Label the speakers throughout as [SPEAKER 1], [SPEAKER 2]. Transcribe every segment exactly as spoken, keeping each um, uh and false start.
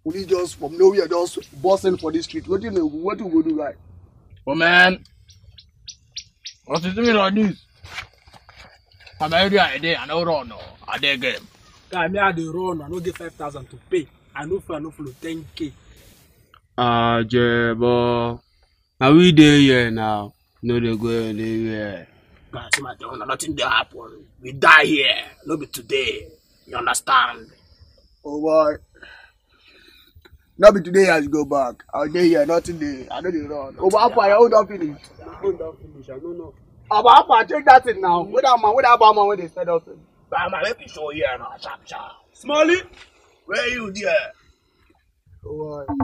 [SPEAKER 1] Police just from nowhere just busting for the street. What do you know? What do we go do, right?
[SPEAKER 2] Oh man, what's it doing like this? I'm already idea. I know run no. I dare game.
[SPEAKER 3] Guy, me I dey run. I no get five thousand to pay. I no follow, I no follow ten k.
[SPEAKER 4] Ah, Jebo. Now we there here now. No, they go anywhere.
[SPEAKER 3] Guy, see my thing, nothing dey happen. We die here. No be today. You understand?
[SPEAKER 1] Oh boy. Not be today as you go back. I'll day here, nothing there. I know they run. Oh, but Alpha, I hold on finish.
[SPEAKER 3] Hold on, finish. I don't know.
[SPEAKER 1] Oh, but Alpha, check that thing now. Where that man, where that man when they said us?
[SPEAKER 3] But man, let me show you now. Sharp, sharp. Smalley, where you there?
[SPEAKER 1] Oh boy.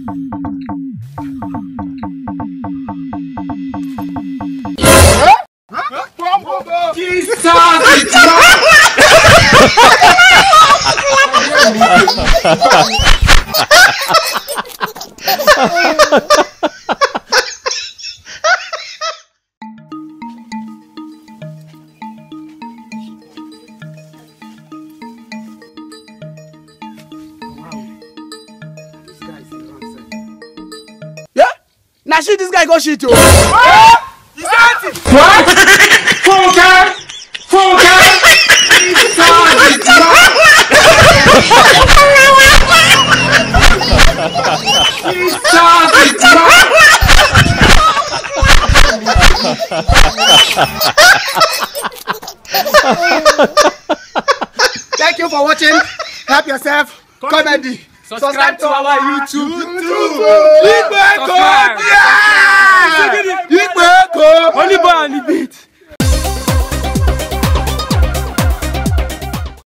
[SPEAKER 3] Jesus!
[SPEAKER 1] Yeah? Now shit, this guy go shit too.
[SPEAKER 3] What? Funke! Funke!
[SPEAKER 1] Thank you for watching. Help yourself. Comedy.
[SPEAKER 3] Subscribe to our YouTube.
[SPEAKER 1] YouTube.
[SPEAKER 3] Subscribe.
[SPEAKER 1] Yeah!